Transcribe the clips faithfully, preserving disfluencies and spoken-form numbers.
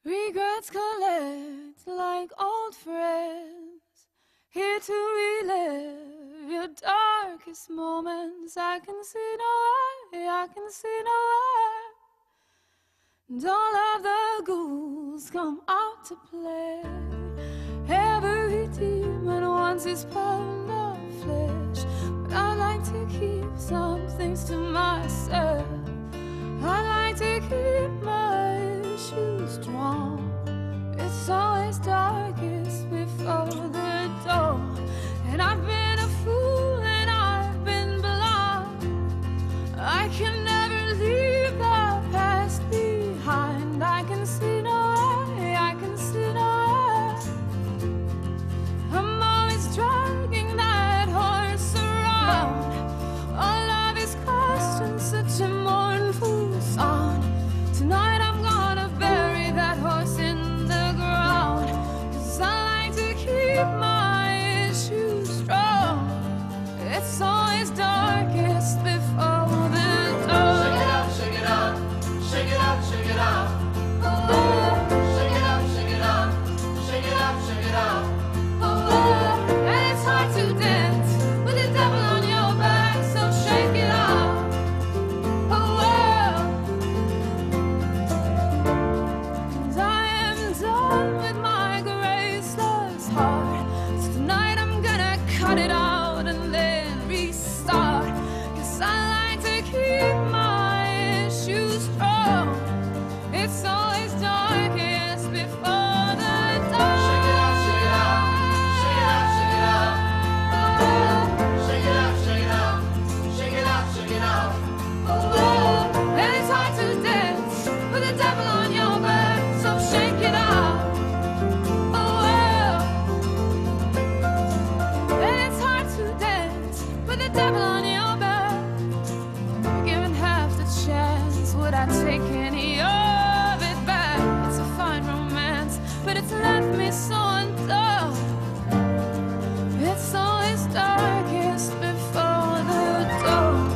Regrets collect like old friends, here to relive your darkest moments. I can see no way, I can see no way. And all of the ghouls come out to play. Every demon wants his pound of flesh, but I like to keep some things to myself. I like to keep my issues strong. It's always darkest before the dawn. And I've been a fool and I've been blind. I can never leave the past behind. I can see no way, I can see no way. I'm always dragging that horse around. All of his questions, such a mournful song. Tonight I'm gonna bury that horse in the ground, 'cause I like to keep my issues strong. It's always darkest before the dawn. Shake it up, shake it up, shake it up, shake it up. Shake it up, shake it up, shake it up, shake it up. And it's hard to dance with the devil on your back, so shake it up. Oh, and I am done with my graceless heart, so tonight I'm gonna cut it out and then restart. 'Cause I like to keep my issues strong. It's always darkest before the dawn. Shake it up, shake it up, shake it up, shake it up. Shake it up, shake it up, shake it up, shake it up. And it's hard to dance with the devil on your back, so shake it out. Oh, well. And it's hard to dance with the devil on your back. Given half the chance, would I take any of it back? It's a fine romance, but it's left me so undone. It's always darkest before the dawn.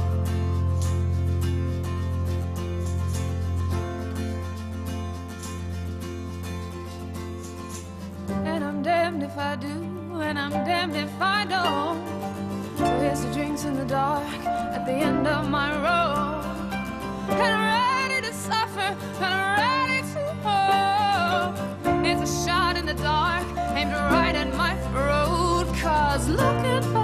And I'm damned if I do, and I'm damned if I don't. So here's the drinks in the dark at the end of my road. And I'm ready to suffer, and I'm ready to hope. It's a shot in the dark, aimed right at my throat. 'Cause looking for